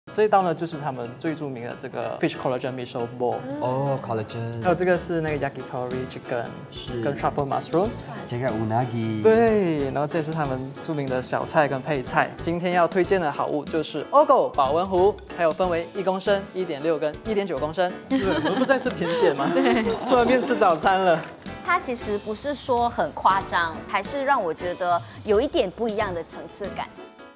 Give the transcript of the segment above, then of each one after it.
这一道呢就是他们最著名的这个 fish collagen miso bowl。 哦 ，collagen。 还有这个是那个 yakitori chicken， 是跟 truffle mushroom。 这个 unagi。 对，然后这也是他们著名的小菜跟配菜。今天要推荐的好物就是 U Go 保温壶，还有分为1公升、1.6跟1.9公升。是，我们不再吃甜点吗？对，突然变吃早餐了。 它其实不是说很夸张，还是让我觉得有一点不一样的层次感。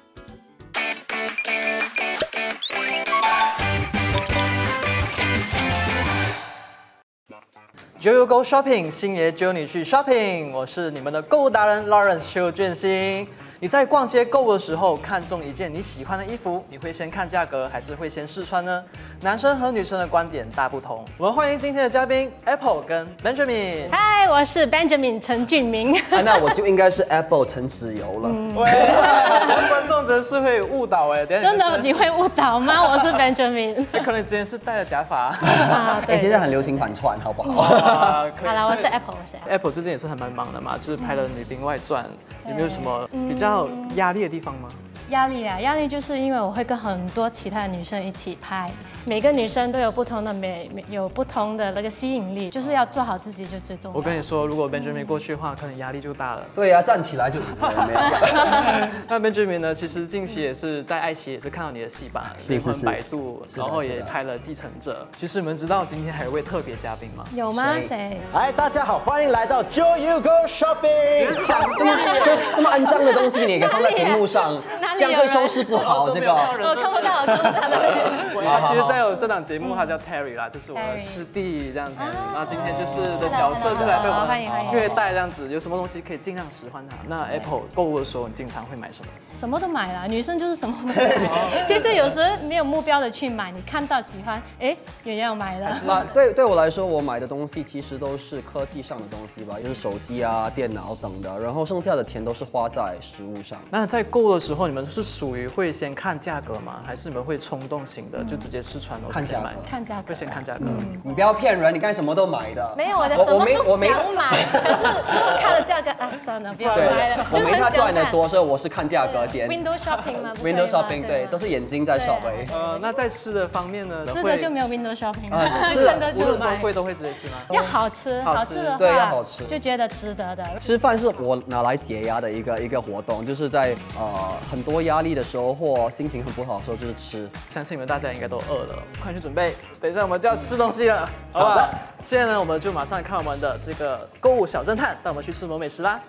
Jio U Go Shopping， 星爷揪你去 shopping， 我是你们的购物达人 Lawrence 邱俊兴。你在逛街购物的时候，看中一件你喜欢的衣服，你会先看价格，还是会先试穿呢？男生和女生的观点大不同。我们欢迎今天的嘉宾 Apple 跟 Benjamin。 嗨，我是 Benjamin 陈俊明。 那我就应该是 Apple 陈子由了。 观众真是会误导哎， 真的你会误导吗？我是 Benjamin。 可能之前是戴了假发。 对，现在很流行反串，好不好？ 好了，我是 Apple， 我是 Apple 最近也是还蛮忙的嘛，就是拍了《女兵外传》，有没有什么比较压力的地方吗？ 压力啊，压力就是因为我会跟很多其他的女生一起拍，每个女生都有不同的美，有不同的那个吸引力，就是要做好自己就最重要。 我跟你说，如果 Benjamin 过去的话，可能压力就大了。 对呀，站起来就赢了，没有。 那 Benjamin 呢？其实近期也是在爱奇艺也是看到你的戏吧，《灵魂摆渡》，然后也拍了《继承者》。其实你们知道今天还有位特别嘉宾吗？ 有吗？谁？ 嗨，大家好，欢迎来到 Jio U Go Shopping。 这么肮脏的东西，你给放在屏幕上，这样会收视不好。这个我看不到，我看不到他的。 其实在有这档节目，他叫 Terry 啦，就是我的师弟这样子。然后今天就是的角色就来被我们虐待这样子，有什么东西可以尽量使唤他。那 Apple 购物的时候，你经常会买什么？ 什么都买啦，女生就是什么都买。其实有时没有目标的去买，你看到喜欢，哎，也要买了。 那对我来说，我买的东西其实都是科技上的东西吧，就是手机啊、电脑等的，然后剩下的钱都是花在食物上。 那在购物的时候，你们是属于会先看价格吗？还是你们会冲动型的，就直接试穿看价格？ 看价格， 会先看价格。 你不要骗人，你干什么都买的。 没有，我的什么都想买，可是最后看了价格，啊，算了，不要买了。 我没他赚的多，所以我是看价格先。 Window shopping 吗 ？Window shopping 对，都是眼睛在 shop 哎。 那在吃的方面呢？ 吃的就没有 window shopping 了， 看的就买，贵都会直接吃吗？ 要好吃，好吃的话， 对，要好吃， 就觉得值得的。 吃饭是我拿来解压的一个活动，就是在很多压力的时候或心情很不好的时候，就是吃。 相信你们大家应该都饿了，快去准备，等一下我们就要吃东西了。好的，现在呢我们就马上看我们的这个购物小侦探，带我们去吃某美食啦。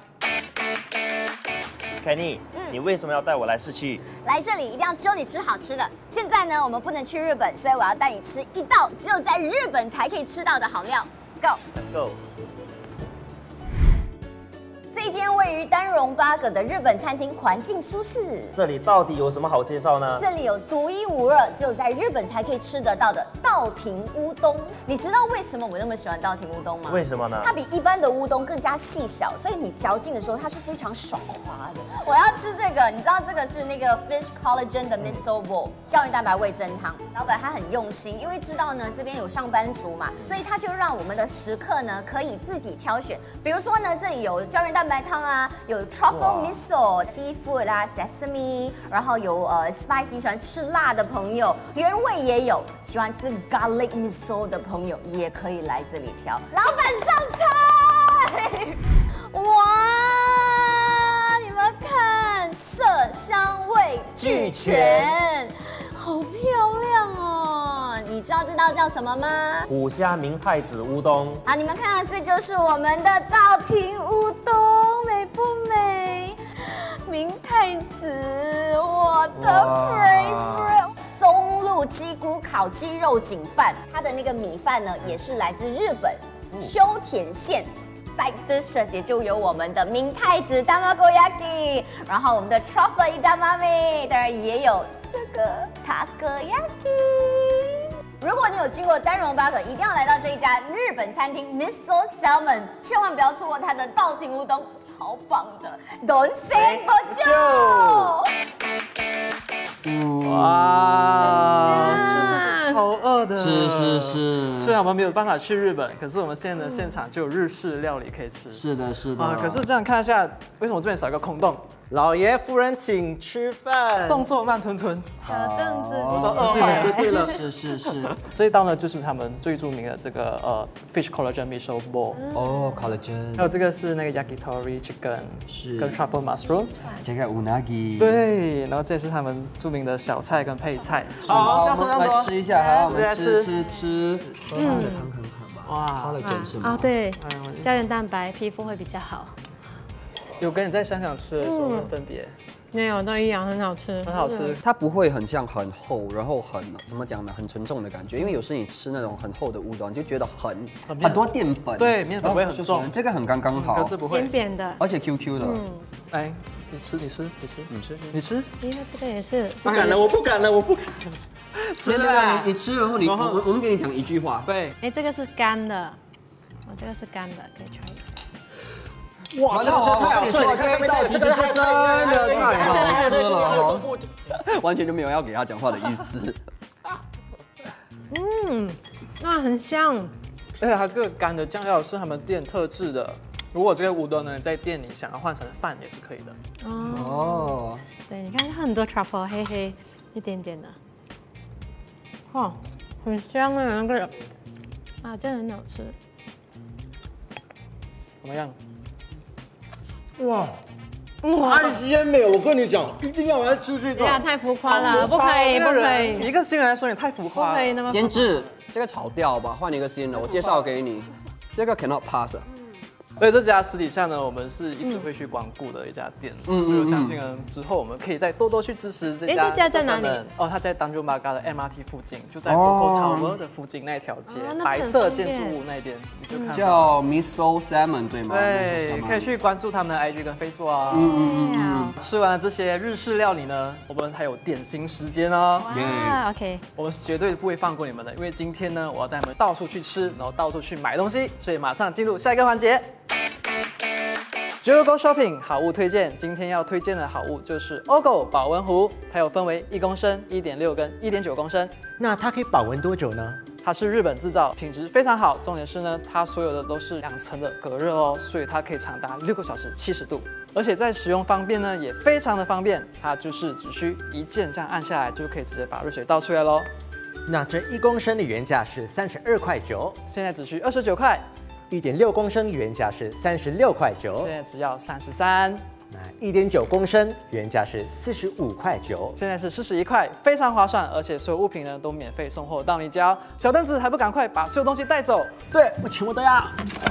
Kanny，你为什么要带我来市区？ 来这里一定要揪你吃好吃的。现在呢，我们不能去日本，所以我要带你吃一道只有在日本才可以吃到的好料。Let's go。 这间位于丹戎八葛的日本餐厅环境舒适。 这里到底有什么好介绍呢？ 这里有独一无二，只有在日本才可以吃得到的稻庭乌冬。你知道为什么我那么喜欢稻庭乌冬吗？ 为什么呢？ 它比一般的乌冬更加细小，所以你嚼劲的时候它是非常爽滑的。我要吃这个，你知道这个是那个 fish collagen 的 miso bowl 胶原蛋白味噌汤。老板他很用心，因为知道呢这边有上班族嘛，所以他就让我们的食客呢可以自己挑选。比如说呢，这里有胶原蛋白汤啊，有 truffle miso、seafood 啊 ，sesame， 然后有spicy 喜欢吃辣的朋友，原味也有，喜欢吃 garlic miso 的朋友也可以来这里挑。老板上菜，哇！你们看，色香味俱全，好漂亮哦！你知道这道叫什么吗？ 虎虾明太子乌冬。 好，你们看，这就是我们的稻庭乌冬，美不美？明太子，我的 favorite。松露鸡骨烤鸡肉锦饭，它的那个米饭呢，也是来自日本秋田县。Side dishes 也就有我们的明太子 tamagoyaki， 然后我们的 truffle edamame， 当然也有这个 takoyaki。如果你有经过丹戎八葛，一定要来到这一家日本餐厅 Miso Salmon， 千万不要错过它的稻庭乌冬，超棒的 ！Don't say no！ 哇，真的是超饿的。 是。 虽然我们没有办法去日本，可是我们现在呢现场就有日式料理可以吃。 是的，是的。 可是这样看一下，为什么这边少一个空洞？ 老爷夫人请吃饭， 动作慢吞吞。 小凳子， 我都饿坏了。 对了，是。 这一道呢就是他们最著名的这个fish collagen miso bowl。 哦 ，collagen。 还有这个是那个 yakitori chicken， 是跟 truffle mushroom。 这个 unagi。 对，然后这也是他们著名的小菜跟配菜。 好， 要说那么多， 来吃一下，好，我直接们吃。喝它的汤很好吧？ 哇 ，collagen 是吗？ 对，胶原蛋白，皮肤会比较好。 有跟你在香港吃的时候有分别？ 没有，都一样，很好吃， 很好吃。 它不会很像很厚，然后怎么讲呢？很沉重的感觉。因为有时你吃那种很厚的乌冬，你就觉得很多淀粉。 对，面粉会很重。 这个很刚刚好， 可是不会扁扁的， 而且 QQ 的。 来，你吃。 因为这个也是。 不敢了，我不敢了。 吃啦！你吃，然后我们给你讲一句话。 对。 哎，这个是干的，这个是干的，可以 try 一下。 哇，真的是太好吃了！ 这一道其实真的太好吃了，完全就没有要给他讲话的意思。 那很香。 而且它这个干的酱料是他们店特制的。如果这个乌冬呢在店里想要换成饭也是可以的。 哦。对，你看它很多 truffle， 黑黑一点点的。哦，很香啊，那个啊，真的很好吃。 怎么样？ 哇，太鲜美！我跟你讲，一定要来吃这个。 太浮夸了，不可以。 一个新人来说也太浮夸了。 不可以那么。 监制，这个炒掉吧，换一个新的，我介绍给你。这个 cannot pass。 所以这家私底下呢，我们是一直会去光顾的一家店，所以我相信呢，之后我们可以再多多去支持这家。 这家在哪里？ 哦，它在 Tanjung Pagar 的 MRT 附近，就在 Coco Tower 的附近那条街，白色建筑物那边，你就看到。 叫 Miso Salmon 对吗？ 对，可以去关注他们的 IG 跟 Facebook 啊。吃完了这些日式料理呢，我们还有点心时间哦。 OK， 我们绝对不会放过你们的，因为今天呢，我要带你们到处去吃，然后到处去买东西，所以马上进入下一个环节。Jio U Go Shopping 好物推荐，今天要推荐的好物就是 OGO 保温壶，它有分为1公升、1.6跟1.9公升。 那它可以保温多久呢？ 它是日本制造，品质非常好。重点是呢，它所有的都是2层的隔热哦，所以它可以长达6个小时70度。而且在使用方面呢，也非常的方便，它就是只需一键这样按下来，就可以直接把热水倒出来咯。 那这1公升的原价是32.9块， 现在只需29块。 1.6公升原价是36.9块， 现在只要33。 那1.9公升原价是45.9块， 现在是41块，非常划算，而且所有物品呢都免费送货到你家。小凳子还不赶快把所有东西带走？ 对，我全部都要。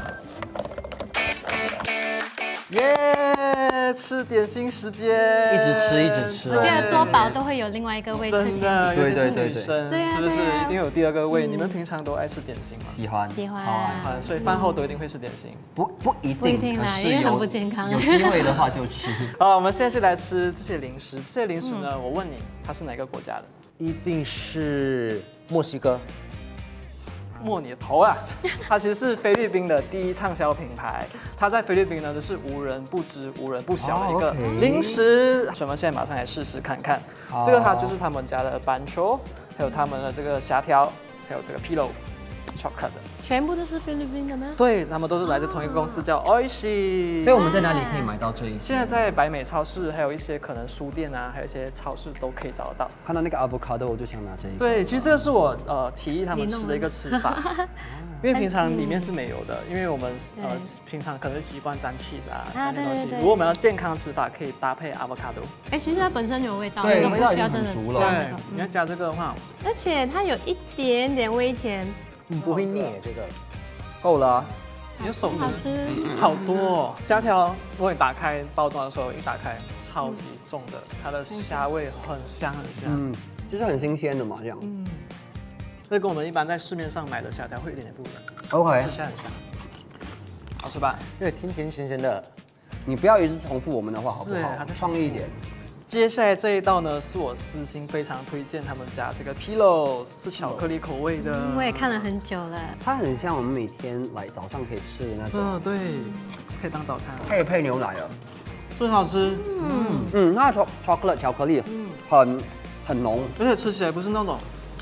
耶！吃点心时间， 一直吃。 我觉得做饱都会有另外一个胃吃甜点， 对， 女生是不是一定有第2个胃？你们平常都爱吃点心吗？ 喜欢， 所以饭后都一定会吃点心。 不一定啦，因为很不健康。 有机会的话就吃。 好，我们现在就来吃这些零食。这些零食呢，我问你，它是哪个国家的？ 一定是墨西哥。 摸你的头啊！它其实是菲律宾的第1畅销品牌，它在菲律宾呢是无人不知、无人不晓的一个零食。我们现在马上来试试看看。这个它就是他们家的板球，还有他们的这个虾条，还有这个 pillows，chocolate 的。 全部都是菲律宾的吗？ 对，他们都是来自同一个公司，叫 Oishi。 所以我们在哪里可以买到这一些？ 现在在百美超市，还有一些可能书店啊，还有一些超市都可以找得到。 看到那个 avocado 我就想拿这一个。 对，其实这个是我提议他们吃的一个吃法，因为平常里面是没有的，因为我们平常可能习惯沾 cheese 啊，沾那东西。如果我们要健康吃法，可以搭配 avocado。 哎，其实它本身有味道， 对， 不需要真的加这个。 你要加这个的话， 而且它有一点点微甜。 不会腻这个。 够了， 你的手好多哦。虾条，如果你打开包装的时候，一打开超级重的，它的虾味很香很香， 就是很新鲜的嘛，这样。 这跟我们一般在市面上买的虾条会有一点点不一样。 OK， 吃起来很香，好吃吧？ 因为甜甜咸咸的。 你不要一直重复我们的话，好不好？创意一点。 接下来这一道呢，是我私心非常推荐他们家这个 pillows， 是巧克力口味的。 我也看了很久了。 它很像我们每天来早上可以吃的那种。 对，可以当早餐。 可以配牛奶的， 真好吃。 它的 chocolate 巧克力，很浓， 而且吃起来不是那种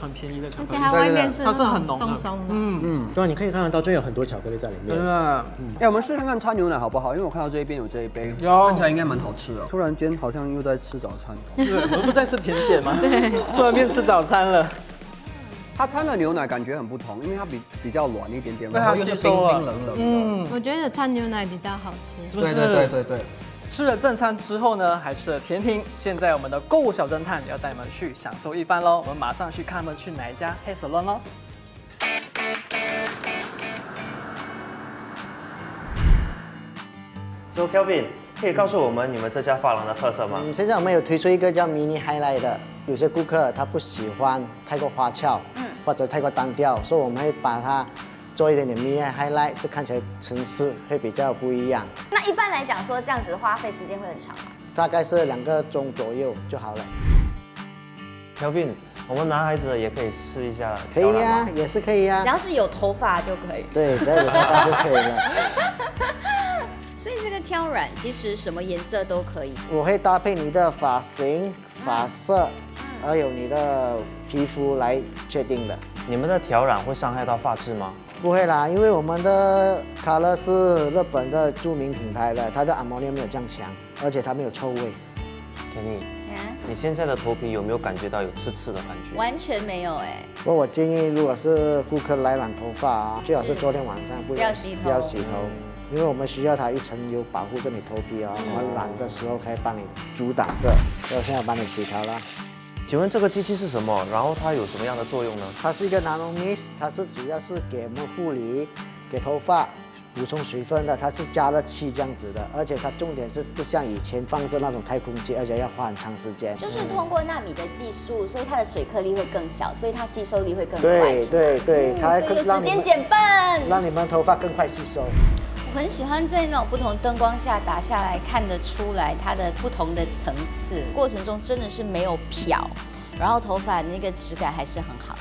很便宜的巧克力， 而且它外面是它是很浓的， 松松的。 对啊，你可以看得到，真有很多巧克力在里面。 真的。 哎，我们试看看掺牛奶好不好？因为我看到这一边有这一杯， 有看起来应该蛮好吃的。突然间好像又在吃早餐。 是，我们不在吃甜点吗？对，突然变吃早餐了。 它掺的牛奶感觉很不同，因为它比较软一点点， 对然后又是冰冰冷冷的。 我觉得掺牛奶比较好吃。 是不是？ 对。 吃了正餐之后呢，还吃了甜品。现在我们的购物小侦探要带你们去享受一番喽。我们马上去看他们去哪一家黑 salon 喽。 So Kelvin， 可以告诉我们你们这家发廊的特色吗？ 现在我们有推出一个叫 mini highlight 的，有些顾客他不喜欢太过花俏，或者太过单调，所以我们会把它做一点点 mini highlight， 是看起来层次会比较不一样。 那一般来讲说这样子花费时间会很长吗？ 大概是2个钟左右就好了。 Kelvin， 我们男孩子也可以试一下。 可以呀，也是可以呀。 只要是有头发就可以。 对，只要有头发就可以了。 所以这个挑染其实什么颜色都可以。 我会搭配你的发型、发色，还有你的皮肤来确定的。 你们的调染会伤害到发质吗？ 不会啦，因为我们的 Color 是日本的著名品牌的，它的 ammonia 没有这样强，而且它没有臭味。 Kanny，你现在的头皮有没有感觉到有刺刺的感觉？ 完全没有哎。 不过我建议，如果是顾客来染头发啊，最好是昨天晚上不要洗头，因为我们需要它一层油保护着你头皮哦，我们染的时候可以帮你阻挡着。所以我现在帮你洗头了。 请问这个机器是什么？然后它有什么样的作用呢？ 它是一个 nano mist， 它是主要是给我们护理、给头发补充水分的，它是加热器这样子的，而且它重点是不像以前放着那种太空机，而且要花很长时间。 就是通过纳米的技术，所以它的水颗粒会更小，所以它吸收力会更快。 对，它所以有时间减半， 让你们头发更快吸收。 我很喜欢在那种不同灯光下打下来，看得出来它的不同的层次，过程中真的是没有漂，然后头发的那个质感还是很好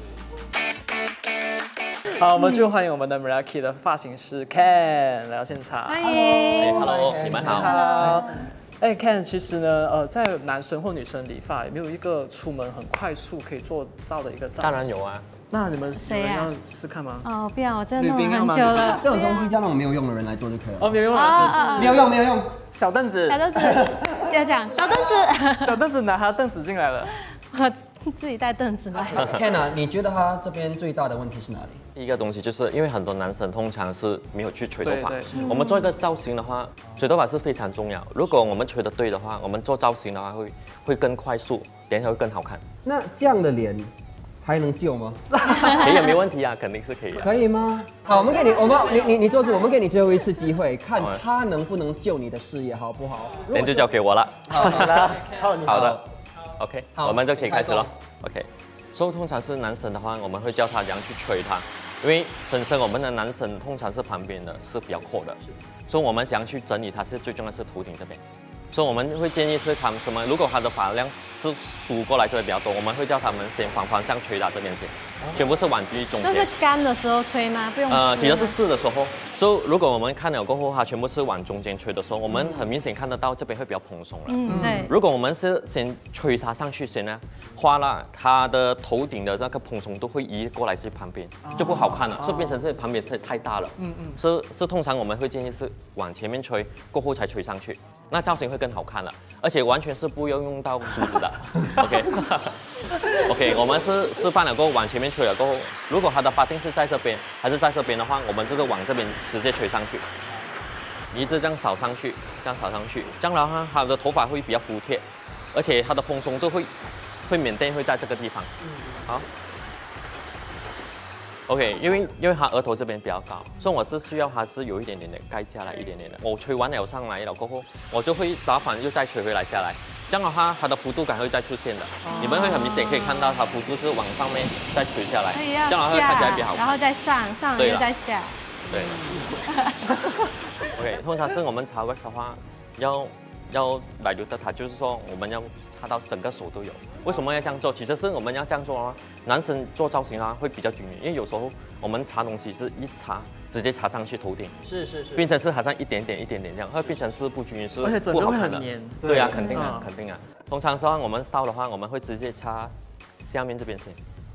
的。 好，我们就欢迎我们的 Milky 的发型师 Ken 来到现场。 欢迎。 Hello， 你们好。 好。哎 ，Ken， 其实呢，在男生或女生理发有没有一个出门很快速可以做到的一个造型？ 当然有啊。 那你们谁呀？ 要试看吗？ 哦，不要，我真的弄了很久了。 这种东西叫那种没有用的人来做就可以了。 哦，没有用老师， 没有用。 小凳子， 小凳子，要讲小凳子。 小凳子拿他凳子进来了。 我自己带凳子来。 Ken 啊，你觉得他这边最大的问题是哪里？ 第一个东西就是因为很多男生通常是没有去吹头发， 对我们做一个造型的话，吹头发是非常重要。如果我们吹得对的话，我们做造型的话会更快速，脸会更好看。 那这样的脸还能救吗？ 可以，没问题啊，肯定是可以的。 可以吗？好，我们给你，你做主，我们给你最后一次机会，看他能不能救你的事业，好不好？ 脸就交给我了。 好了，靠你。 好的 ，OK， 我们就可以开始了。OK。所以通常是男生的话，我们会教他怎样去吹它，因为本身我们的男生通常是旁边的是比较阔的，所以我们怎样去整理它是最重要是头顶这边，所以我们会建议是他们什么，如果他的发量是梳过来就会比较多，我们会叫他们先反方向吹到这边先，全部是往居中间。 这是干的时候吹吗？不用湿。 其实是湿的时候，所以如果我们看了过后，它全部是往中间吹的时候，我们很明显看得到这边会比较蓬松了。 对。 如果我们是先吹它上去先呢，花了它的头顶的那个蓬松度会移过来去旁边，就不好看了，所以变成是旁边太大了。是通常我们会建议是往前面吹，过后才吹上去，那造型会更好看了，而且完全是不用到梳子的。OK， 我们是示范了过后往前面吹了过后，如果它的发定是在这边还是在这边的话，我们就是往这边直接吹上去，一直这样扫上去，这样扫上去，这样的话它的头发会比较服帖，而且它的蓬松度会缅甸会在这个地方。好 ，OK， 因为它额头这边比较高，所以我是需要它是有一点点的盖下来一点点的。我吹完了上来了过后，我就会打反又再吹回来下来。这样的话，它的幅度感会再出现的，你们会很明显可以看到它幅度是往上面再吹下来，这样的话会看起来比较好看。 然后再上了又再下。 对。OK， 通常是我们擦 wax 的话，要来留的它，就是说我们要擦到整个手都有。为什么要这样做？其实是我们要这样做的话，男生做造型啊会比较均匀，因为有时候我们擦东西是一擦直接擦上去头顶， 是， 变成是好像一点点这样，会变成是不均匀，是而且整个会很黏。 对啊，肯定啊。通常说我们烧的话，我们会直接擦下面这边先，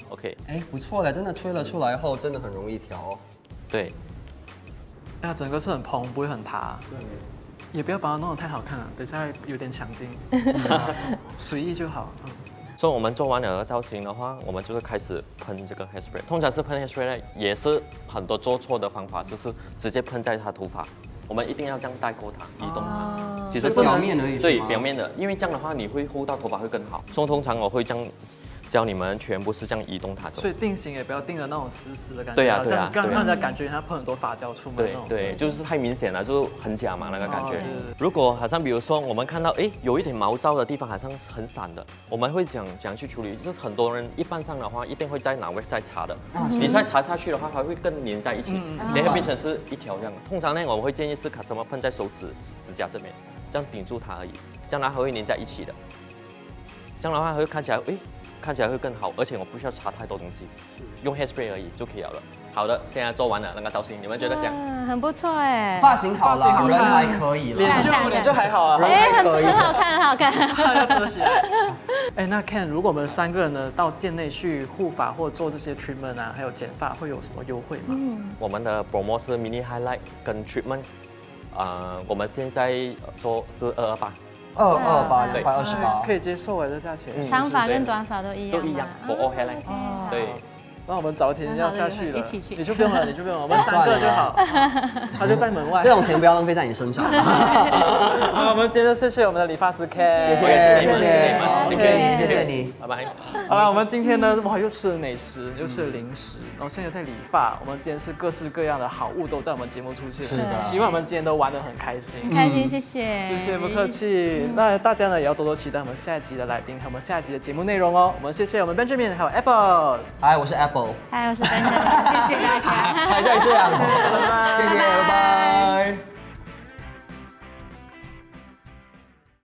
OK。 哎，不错嘞，真的吹了出来后，真的很容易调哦。 对。 哎呀，整个是很蓬，不会很塌。对。也不要把它弄得太好看了，等一下有点抢镜。随意就好。 所以我们做完了造型的话，我们就是开始喷这个 hairspray。通常是喷 hairspray 也是很多做错的方法，就是直接喷在他头发。我们一定要这样带过它，移动它。其实表面而已。 对，表面的，因为这样的话你会护到头发会更好。所以通常我会这样教你们全部是这样移动它的。 所以定型也不要定的那种死死的感觉。 对啊，对啊， 让人家感觉它喷很多发胶出门那种。 对，就是太明显了，就是很假嘛那个感觉。如果好像比如说我们看到有一点毛躁的地方，好像很散的，我们会讲去处理。就是很多人一般上的话，一定会在哪位再擦的。你再擦下去的话，它会更粘在一起，然后变成是一条这样。通常呢，我们会建议是什么喷在手指甲这边，这样顶住它而已，这样它会粘在一起的。这样的话会看起来看起来会更好，而且我不需要擦太多东西，用 hairspray 而已就可以了。好的，现在做完了那个造型，你们觉得这样？ 很不错哎， 发型好了，人还可以了， 脸就还好啊， 哎，很好看，很好看。 要遮起来。哎，那 Ken， 如果我们3个人呢到店内去护发或做这些 treatment 啊，还有剪发，会有什么优惠吗？ 我们的 promo 是 mini highlight 跟 treatment， 我们现在做是228。228，128， 可以接受哎，这价钱。 长发跟短发都一样。 都一样 ，for all hairline。对。 那我们早天要下去了，你就不用了，我们3个就好。他就在门外。 这种钱不要浪费在你身上。 好，我们接着谢谢我们的理发师 Ken， 谢谢你， 拜拜。 好了，我们今天呢，哇，又吃了美食，又吃了零食，然后现在在理发。我们今天是各式各样的好物都在我们节目出现， 是的。 希望我们今天都玩得很开心， 开心，谢谢， 谢谢，不客气。那大家呢也要多多期待我们下一集的来宾和我们下一集的节目内容哦。我们谢谢我们 Benjamin 还有 Apple， 嗨，我是 Apple。 嗨，我是 Benjamin，谢谢大家， 还在这样，谢谢，拜拜。